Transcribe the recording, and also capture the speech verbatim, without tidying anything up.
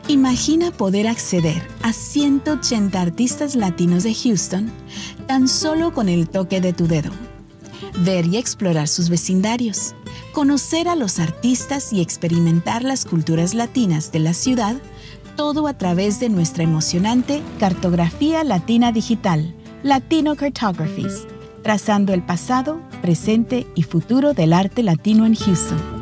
Imagina poder acceder a ciento ochenta artistas latinos de Houston tan solo con el toque de tu dedo. Ver y explorar sus vecindarios, conocer a los artistas y experimentar las culturas latinas de la ciudad, todo a través de nuestra emocionante cartografía latina digital, Latino Cartographies, trazando el pasado, presente y futuro del arte latino en Houston.